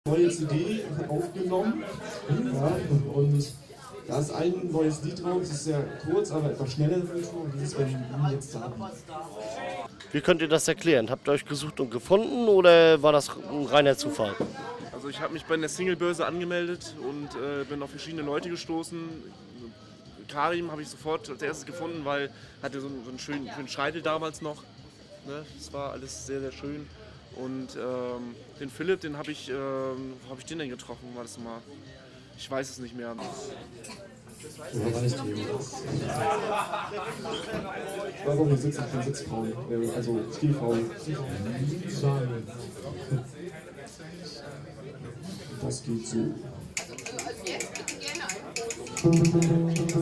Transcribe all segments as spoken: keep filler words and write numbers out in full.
Neue C D aufgenommen, ja, und da ist ein neues Lied drauf, das ist sehr kurz, aber etwas schneller und dieses werden wir jetzt sagen. Wie könnt ihr das erklären? Habt ihr euch gesucht und gefunden oder war das ein reiner Zufall? Also ich habe mich bei der Singlebörse angemeldet und äh, bin auf verschiedene Leute gestoßen. Karim habe ich sofort als erstes gefunden, weil er hatte so einen, so einen schönen, schönen Scheitel damals noch. Ne? Das war alles sehr, sehr schön. Und ähm, den Philipp, den habe ich, ähm, wo habe ich den denn getroffen? War das mal? Ich weiß es nicht mehr. Ich war auch eine Sitz, keine Sitzfrauen, also Stilfrauen. Das geht so. Also jetzt bitte gerne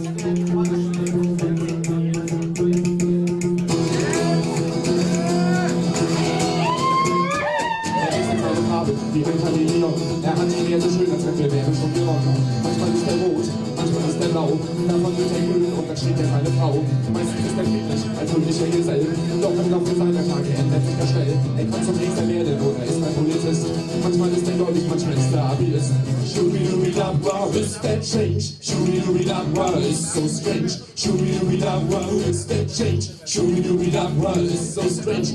Die Welt hat ihn genommen, er hat ihn eher so schön, als wenn wir wären schon gewonnen. Manchmal ist er rot, manchmal ist er blau, davon wird er grün und dann steht er seine Frau. Meistens ist er friedlich, als fröhlicher Gesell, doch im Laufe seiner Tage ändert sich er schnell. Er kann zum Priester werden oder ist ein Polizist, manchmal ist er gläubig, manchmal ist er Atheist. Shooby-dooby-dab-wow, is that change? Shooby-dooby-dab-wow, is so strange. Shooby-dooby-dab-wow, is that change? Shooby-dooby-dab-wow, is so strange.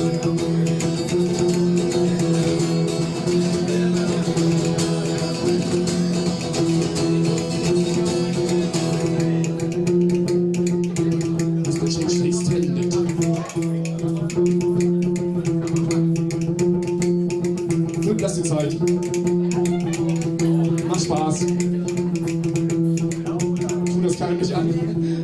Lass die Zeit. Mach Spaß. Tu das keinem nicht an.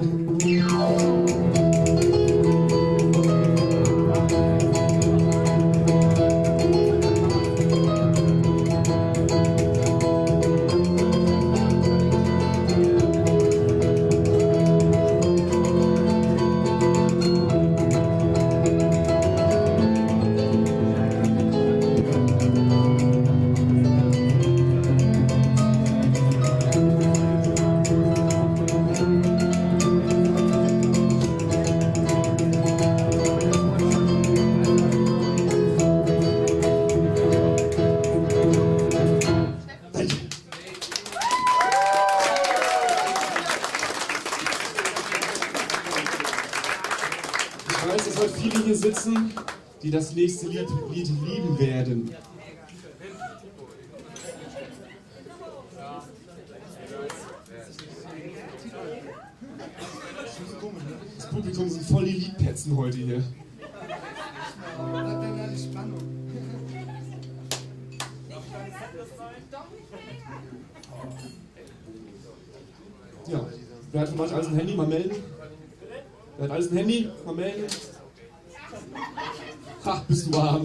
Ich weiß, dass heute viele hier sitzen, die das nächste Lied, Lied lieben werden. Das Publikum sind voll die Liedpetzen heute hier. Ja, wer hat von euch alles ein Handy? Mal melden. Wer hat alles ein Handy? Mal melden. Ha, bist du warm.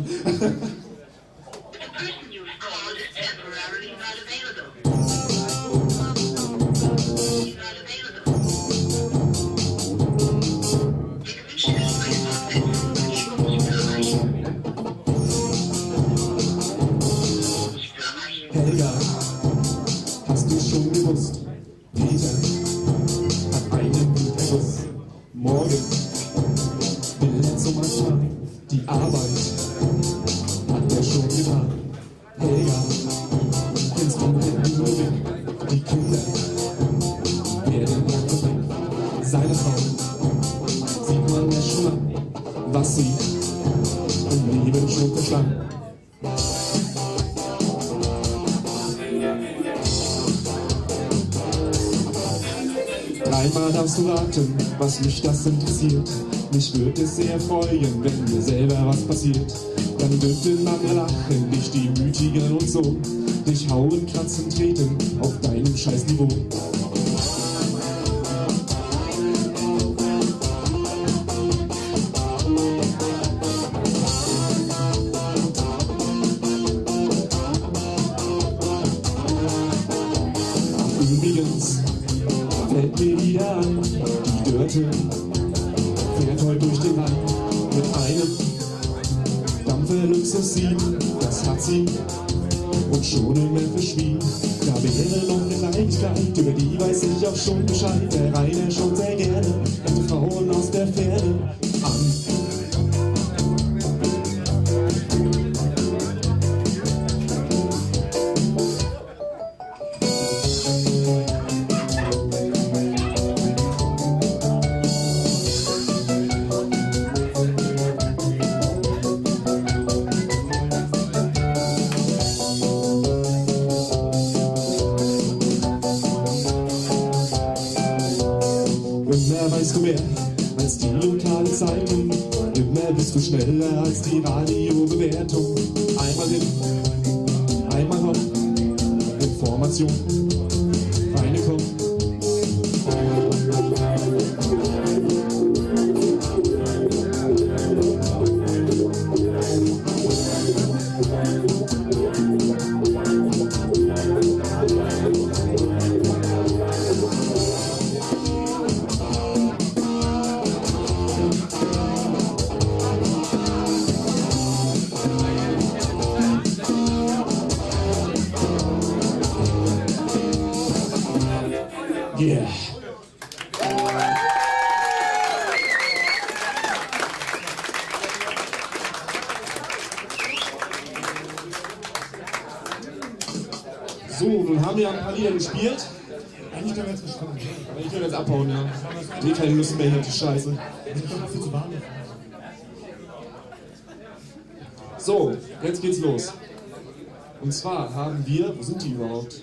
Helga, hast du schon gewusst? Peter hat einen Bluterguss. Morgen will er zum Anfang. Die Arbeit hat er schon getan. Helga, kennst du den Logik? Die Kinder werden unterbringen. Seine Frau sieht man ja schon an, was sie im Leben schon verschlang. Dreimal darfst du raten, was mich das interessiert. Mich würde es sehr freuen, wenn mir selber was passiert. Dann dürfte man lachen, dich demütigen und so. Dich hauen, kratzen, treten auf deinem Scheißniveau. Übrigens fällt mir wieder ein, die Dörte fährt heute durch den Rhein mit einem Dampfer Luxus sieben, das hat sie und schon immer verschwiegen. Da wäre noch eine Kleinigkeit, über die weiß ich auch schon Bescheid. Der Rainer schon sehr gerne die Frauen aus der Ferne an. weißt du mehr als die lokale Zeitung. Immer bist du schneller als die Radiobewertung. Einmal hin, einmal hopp, Information, reine Kopf. Yeah. So, nun haben wir ein paar Lieder gespielt. Eigentlich können wir jetzt verschwinden. Ich will jetzt abhauen, ja. Ich habe keine Lust mehr hier auf die Scheiße. So, jetzt geht's los. Und zwar haben wir, wo sind die überhaupt?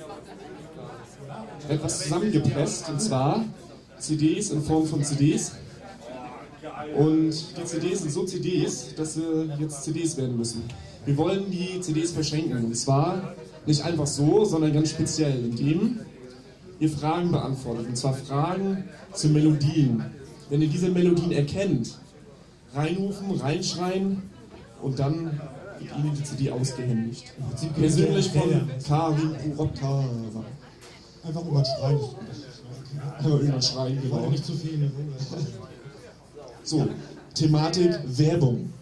Etwas zusammengepresst, und zwar C Ds in Form von C Ds. Und die C Ds sind so C Ds, dass sie jetzt C Ds werden müssen. Wir wollen die C Ds verschenken, und zwar nicht einfach so, sondern ganz speziell, indem ihr Fragen beantwortet, und zwar Fragen zu Melodien. Wenn ihr diese Melodien erkennt, reinrufen, reinschreien und dann wird ihnen die C D ausgehändigt. Persönlich von Karim Purokta. Einfach irgendwann schreien. Einfach irgendwann schreien, Ich wollte genau. nicht zu viel. So, Thematik Werbung.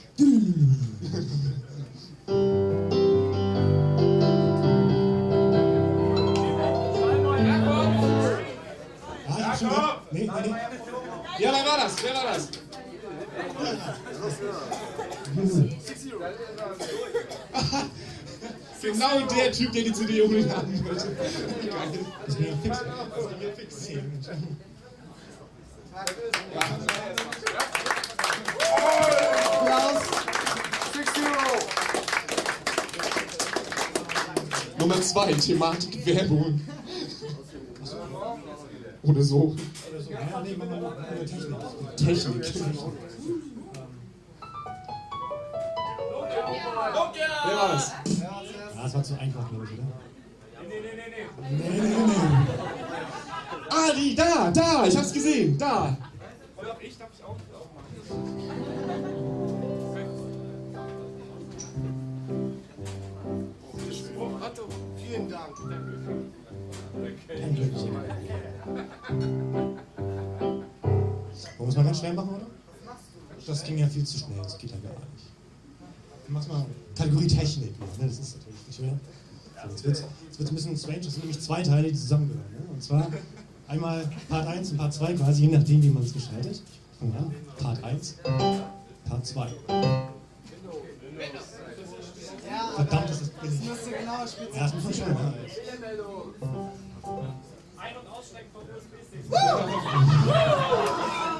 Ah, ich hab schon gehört. Nee, nee, nee. Ja, wer war das? Wer war das? Genau der Typ, der die C D unbedingt haben wollte. Geil. Das ging ja fix. Das ging ja fix. Nummer zwei, Thematik Werbung. Oder so. Ja, nee, machen wir mal Technik. Technik. Wer war das? Ja, das war zu einfach, glaube ich, oder? Ah, die, da, da, ich hab's gesehen, da. Vielen Dank. Ein Glück. Wollen wir es mal ganz schnell machen, oder? Das ging ja viel zu schnell, das geht ja gar nicht. Mach mal Kategorie Technik, ne? Das ist natürlich nicht schwer. So, jetzt wird es jetzt wird's ein bisschen strange, das sind nämlich zwei Teile, die zusammengehören. Ne? Und zwar einmal Part eins und Part zwei, quasi je nachdem, wie man es gestaltet. Fangen wir an. Part eins, Part zwei. Verdammt, das ist billig. Ja, das muss man schon machen. Ein- und Aussteigen vom U S B-Stick.